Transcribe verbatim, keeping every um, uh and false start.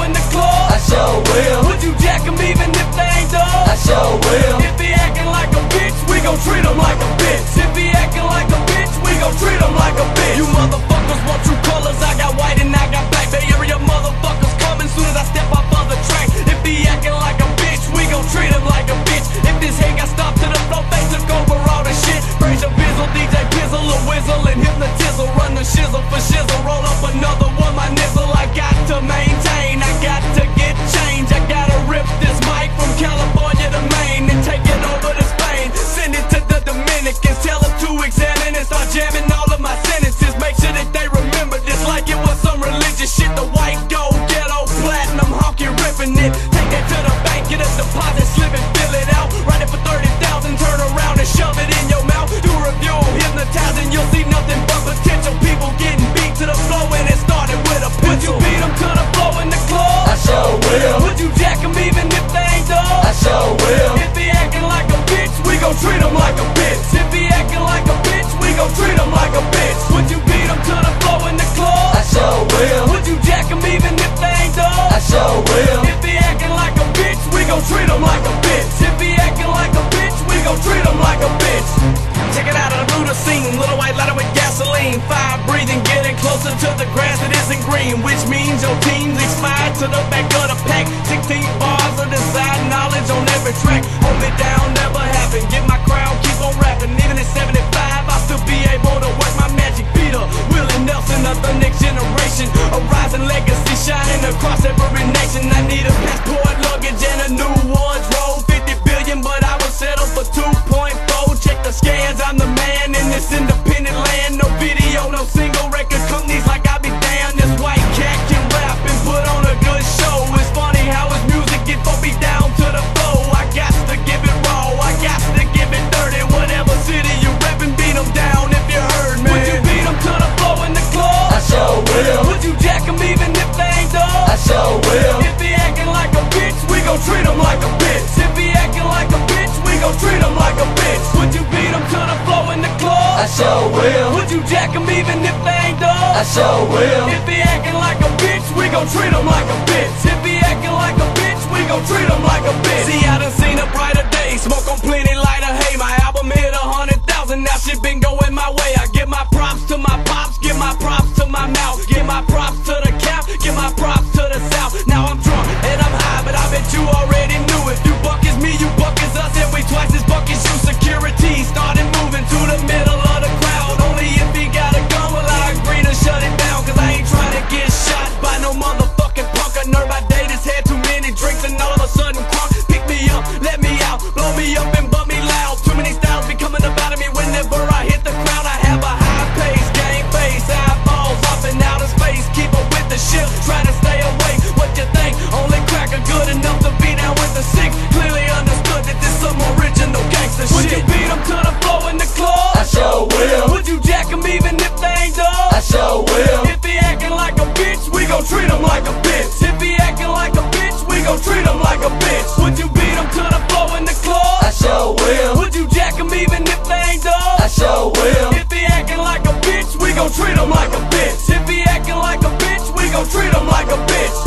in the club, I sure will. would you jack him even if they ain't done? I sure will. If he acting like a bitch, we gon' treat him like a bitch. If he acting like a bitch, we gon' treat him like a bitch. You motherfuckers want true colors, I got white and I got black. Bay Area motherfuckers coming soon as I step off of the track. If he acting like a bitch, we gon' treat him like a bitch. If this head got stopped to the floor, they took over all the shit. Frazier Bizzle, D J Pizzle, a whistle and hypnotizzle. Run the shizzle for shizzle, roll up another one, my nizzle. I got to maintain, I got to get change. I gotta rip this mic from California to Maine and take it over to Spain. Send it to the Dominicans, tell them to examine and start jamming all of my sentences. Make sure that they remember this like it was some religious shit. The white gold, ghetto, platinum, honky ripping it. Take that to the bank, get a deposit slip and fill it out. Write it for thirty thousand, turn around and shove it in your mouth. Do a review, hypnotizing, you'll see nothing but potential. People getting beat to the floor and it started with a pencil. Would you beat them to the floor in the club? I sure will. Would you jack him even if they ain't done? I sure will. If he acting like a bitch, we gon' treat him like a bitch. If he acting like a bitch, we gon' treat him like a bitch. Would you beat him to the floor in the club? I sure will. Would you jack him even if they ain't done? I sure will. If he acting like a bitch, we gon' treat him like a bitch. If he acting like a bitch, we gon' treat him like a bitch. Check it out, I blew the scene. Little white lighter with gasoline. Fire breathing, getting closer to the grass that isn't green. Which means your team's expired to the back of the pack. Sixteen bars of inside knowledge on every track. Hold it down, never happen. Get my crowd, keep on rapping. Even at seventy-five, I'll still be able to work my magic. Peter, Willie Nelson of the next generation. A rising legacy shining across every nation. I need a passport, luggage, and a new wardrobe. Fifty billion, but I will settle for two point four. Check the scans, I'm the man in this independent land. No video, no single record companies like I be damned. This white cat can rap and put on a good show. It's funny how his music get beat down to the floor. I got to give it raw, I got to give it dirty. Whatever city you reppin', beat them down if you heard me. Would you beat them to the floor in the club? I sure will. Would you jack him even if they ain't done? I sure will. If he acting like a bitch, we gon' treat him like a bitch. If he acting like a bitch, we gon' treat him like a bitch. Would you beat him to the floor in the club? I sure will. Would you jack him even if they ain't done? I sure will. If he acting like a bitch, we gon' treat him like a bitch. If he acting like a bitch, we gon' treat him like a bitch. See, I done seen a brighter day. Smoke on plenty lighter, hey. My album hit a hundred thousand, now shit been going my way. I give my props to my pops, give my props to my mouth, give my props to the cap, give my props to the south. Now I'm drunk and I'm high, but I bet you already knew. If you buck is me, you buck is us, and we twice as buck as you. Security started moving to the middle of the crowd. Only if he got a gun will I agree to shut it down. Cause I ain't trying to get shot by no motherfucking punk. A nerd by day that's had too many drinks and all of a sudden crunk. Pick me up, let me out, blow me up and bump me loud. Too many styles be coming about of me whenever I hit the crowd. I have a high pace, game face, eyeballs up and out of space. Keep up with the shit, try to stay awake. What you think? Only cracker good enough to be down with the six. Clearly understood that this some original gangster shit. Would you beat him to the floor in the club? I sure will. Would you jack him even if they ain't done? I sure will. If he acting like a bitch, we gon' treat him like a bitch. If he acting like a bitch, we gon' treat him like a bitch. Would you beat him to the floor in the club? I sure will. Would you jack him even if they ain't done? I sure will. If he acting like a bitch, we gon' treat him like a bitch. If he acting like a bitch, we gon' treat him like a bitch.